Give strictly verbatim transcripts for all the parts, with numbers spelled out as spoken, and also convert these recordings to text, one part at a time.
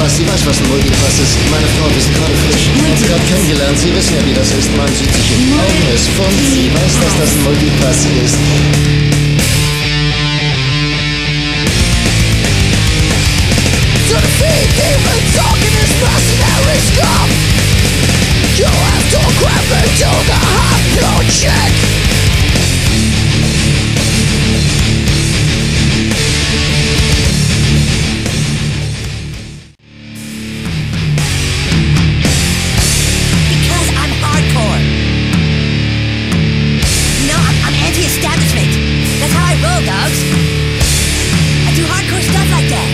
Multipass, sie weiß, was ein Multipass ist. Meine Frau, wir sind gerade frisch. Wir haben sie gerade kennengelernt, Sie wissen ja, wie das ist. Man sieht sich in die Augen, es funkt, sie weiß, dass das ein Multipass ist. To defeat demons, talking is mercenary scum. You have to grab me to the hot blue chick. Because I'm hardcore. No, I'm, I'm anti-establishment. That's how I roll, dogs. I do hardcore stuff like that.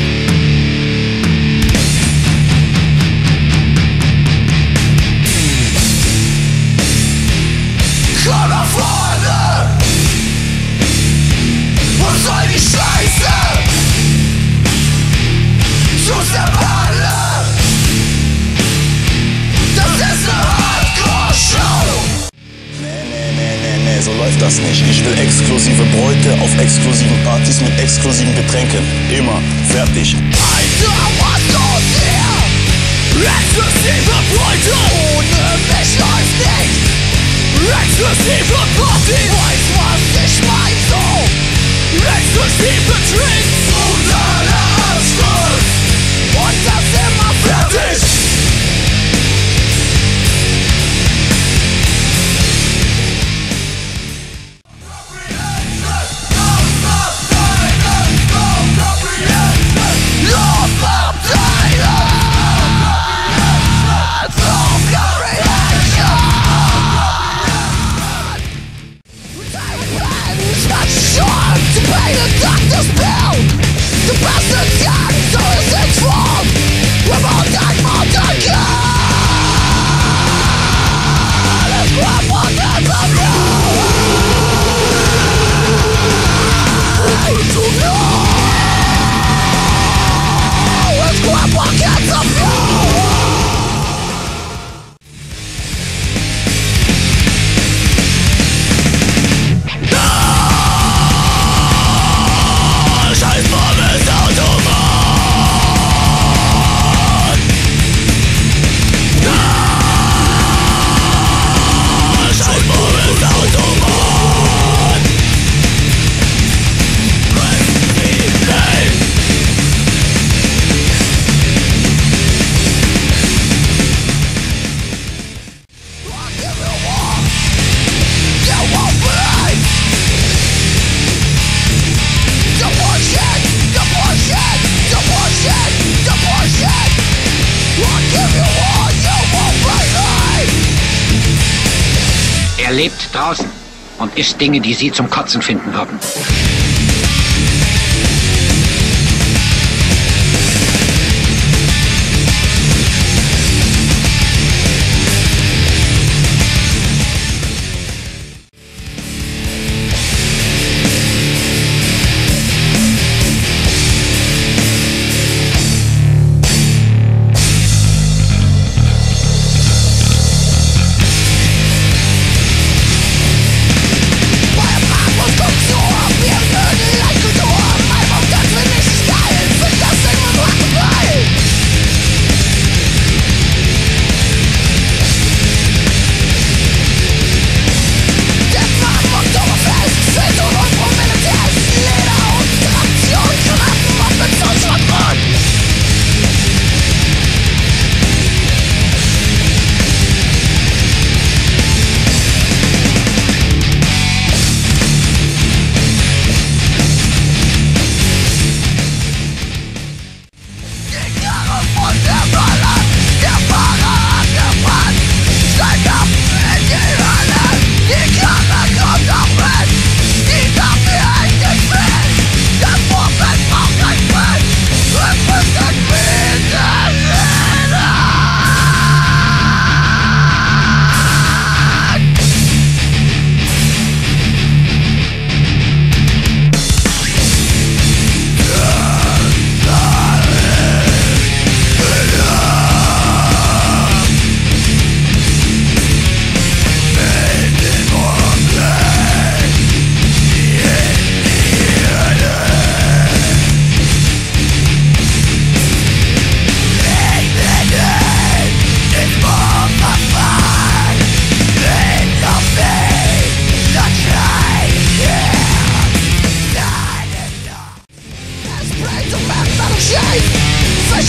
Komm nach vorne! Wo soll die Scheiße? Schuss der Balle! Das ist eine Hardcore-Show! Nee, nee, nee, nee, nee, so läuft das nicht. Ich will exklusive Bräute auf exklusiven Partys mit exklusiven Getränken. Immer. Fertig. Alter, was los hier? Exklusive Bräute! Ohne mich läuft nicht! Exklusive Party! Weiß, was ich mein, so! Exklusive Drinks! Brutaler Abschluss! Und das immer fertig! Er lebt draußen und isst Dinge, die Sie zum Kotzen finden würden. Bei Bratwurst guckst du auf mir.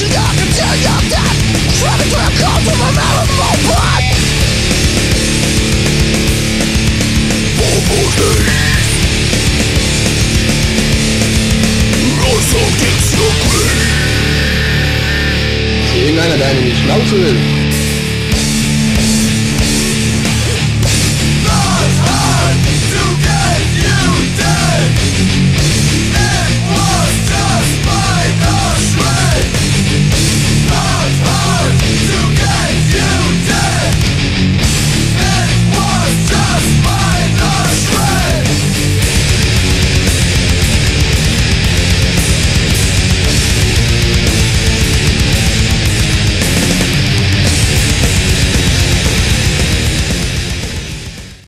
So I can tell you that trapping to the cold of a memorable blood. Irgendeiner, der einen in die Schnauze will.